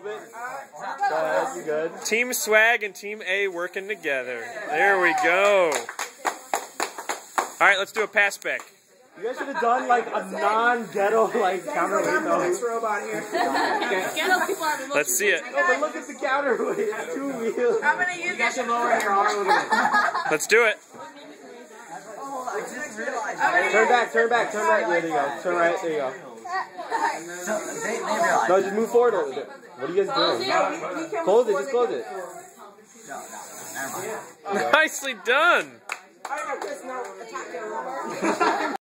bit. That's good. Team Swag and Team A working together. There we go. All right, let's do a pass back. You guys should have done like a non-ghetto like counterweight though. Next robot here. Let's see it. Oh, but look at the counterweight. It's 2 wheels. I'm gonna use it. Lower your arm. Let's do it. Turn back. There you go. Turn right. There you go. No, just move forward a little bit. What are you guys doing? Close it. Just close it. Nicely done. I don't know, Chris, no, attack the robot.